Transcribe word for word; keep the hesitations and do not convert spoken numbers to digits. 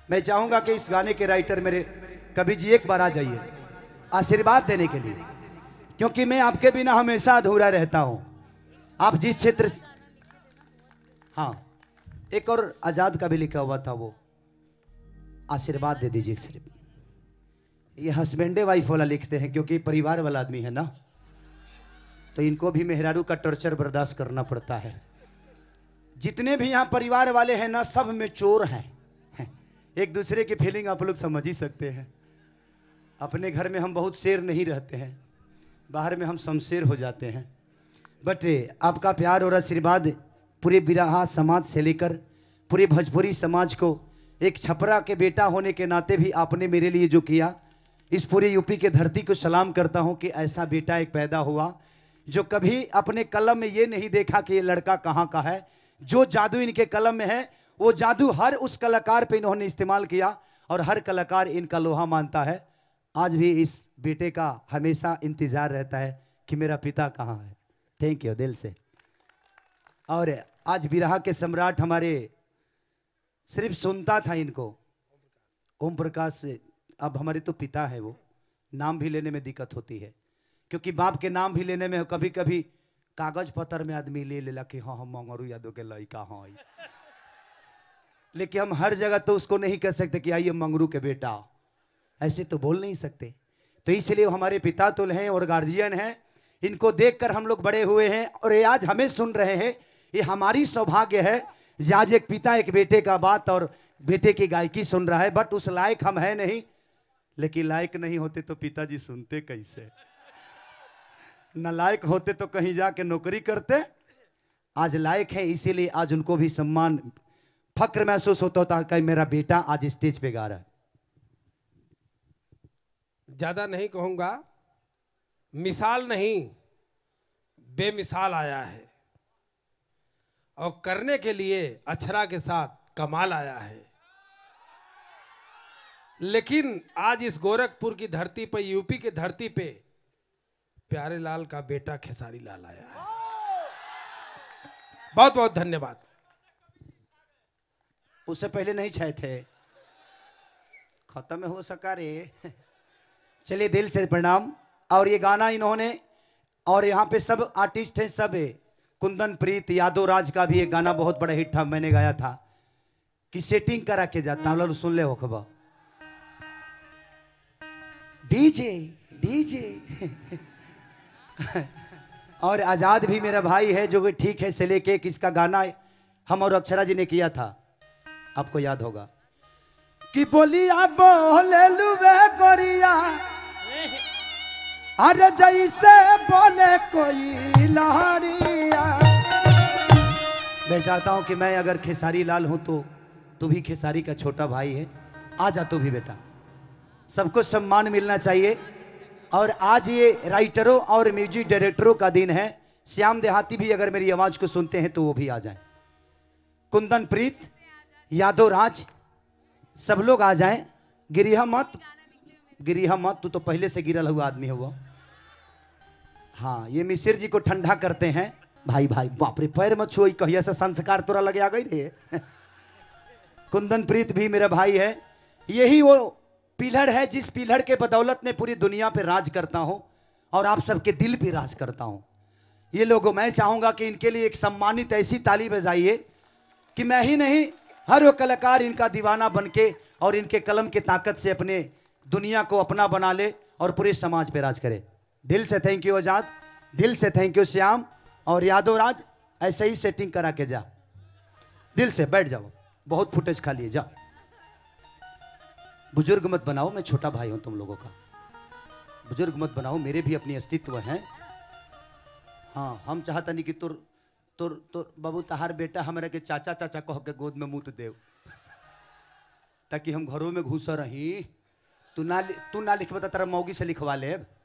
मैं चाहूंगा कि इस गाने के राइटर मेरे कवि जी एक बार आ जाइए आशीर्वाद देने के लिए, क्योंकि मैं आपके बिना हमेशा अधूरा रहता हूं। आप जिस क्षेत्र, हाँ एक और आजाद का भी लिखा हुआ था, वो आशीर्वाद दे दीजिए सिर्फ। ये हस्बैंडे वाइफ वाला लिखते हैं क्योंकि परिवार वाला आदमी है ना, तो इनको भी मेहरारू का टॉर्चर बर्दाश्त करना पड़ता है। जितने भी यहाँ परिवार वाले हैं ना, सब में चोर हैं। एक दूसरे की फीलिंग आप लोग समझ ही सकते हैं। अपने घर में हम बहुत शेर नहीं रहते हैं, बाहर में हम शमशेर हो जाते हैं। बट आपका प्यार और आशीर्वाद पूरे बिरहा समाज से लेकर पूरे भोजपुरी समाज को, एक छपरा के बेटा होने के नाते भी आपने मेरे लिए जो किया, इस पूरे यूपी के धरती को सलाम करता हूं कि ऐसा बेटा एक पैदा हुआ जो कभी अपने कलम में ये नहीं देखा कि ये लड़का कहाँ का है। जो जादू इनके कलम में है वो जादू हर उस कलाकार पे इन्होंने इस्तेमाल किया और हर कलाकार इनका लोहा मानता है। आज भी इस बेटे का हमेशा इंतजार रहता है कि मेरा पिता कहाँ है। थैंक यू दिल से। और आज बिरहा के सम्राट हमारे, सिर्फ सुनता था इनको, ओम प्रकाश से, अब हमारे तो पिता है, वो नाम भी लेने में दिक्कत होती है क्योंकि बाप के नाम भी लेने में कभी कभी कागज पत्र में आदमी ले लेला कि हाँ हम मंगरू यादव के लड़का हाँ, लेकिन हम हर जगह तो उसको नहीं कह सकते कि आइए मंगरू के बेटा, ऐसे तो बोल नहीं सकते। तो इसलिए हमारे पिता तो हैं और गार्जियन हैं, इनको देखकर हम लोग बड़े हुए हैं और ये आज हमें सुन रहे हैं। ये हमारी सौभाग्य है कि आज एक पिता एक बेटे का बात और बेटे की गायकी सुन रहा है। बट उस लायक हम है नहीं, लेकिन लायक नहीं होते तो पिताजी सुनते कैसे, न लायक होते तो कहीं जाके नौकरी करते। आज लायक है, इसीलिए आज उनको भी सम्मान फक्र महसूस होता था कि मेरा बेटा आज स्टेज पे गा रहा है। ज्यादा नहीं कहूंगा, मिसाल नहीं बेमिसाल आया है और करने के लिए अक्षरा के साथ कमाल आया है। लेकिन आज इस गोरखपुर की धरती पर, यूपी की धरती पे प्यारे लाल का बेटा खेसारी लाल आया है। बहुत बहुत धन्यवाद। उससे पहले नहीं छाए थे, खत्म हो सका रे। चलिए दिल से प्रणाम। और ये गाना इन्होंने, और यहाँ पे सब आर्टिस्ट हैं, सब है। कुंदन प्रीत यादव राज का भी एक गाना बहुत बड़ा हिट था, मैंने गाया था कि सेटिंग करा के जाता हूँ, सुन ले हो खबर। डीजे डीजे और आजाद भी मेरा भाई है जो कि ठीक है से लेके, किसका गाना हम और अक्षरा जी ने किया था, आपको याद होगा कि बोलिया बोले लुबे गोरिया अरे जैसे बोले कोई लहरिया। मैं चाहता हूं कि मैं अगर खेसारी लाल हूं तो तू भी खेसारी का छोटा भाई है, आ जा तू भी बेटा, सबको सम्मान मिलना चाहिए। और आज ये राइटरों और म्यूजिक डायरेक्टरों का दिन है। श्याम देहाती भी अगर मेरी आवाज को सुनते हैं तो वो भी आ जाएं। कुंदन प्रीत यादव राज सब लोग आ जाएं। गिरिहा मत, गिरिहा मत, तू तो पहले से गिरल हुआ आदमी हुआ। हाँ, ये मिसिर जी को ठंडा करते हैं। भाई भाई बाप रे, पैर मत छुई, कहिया से संस्कार तोरा लगे आ गई रे। कुंदन प्रीत भी मेरा भाई है। यही वो पिलर है जिस पिलर के बदौलत में पूरी दुनिया पे राज करता हूं और आप सबके दिल पे राज करता हूं। ये लोगों, मैं चाहूंगा कि इनके लिए एक सम्मानित ऐसी ताली बजाइए कि मैं ही नहीं, हर वो कलाकार इनका दीवाना बनके और इनके कलम की ताकत से अपने दुनिया को अपना बना ले और पूरे समाज पे राज करे। दिल से थैंक यू आजाद, दिल से थैंक यू श्याम और यादव राज। ऐसे ही सेटिंग करा के जा, दिल से बैठ जाओ, बहुत फुटेज खा लिए, जाओ। बुजुर्ग मत बनाओ, मैं छोटा भाई हूं तुम लोगों का, बुजुर्ग मत बनाओ, मेरे भी अपनी अस्तित्व हैं। हाँ, हम चाहता नहीं कि तुर तुर तुर बाबू तहार बेटा हमारा के चाचा चाचा कह के गोद में मुत देव ताकि हम घरों में घुस रही। तू ना तू ना लिख बता, तेरा मौगी से लिखवा ले।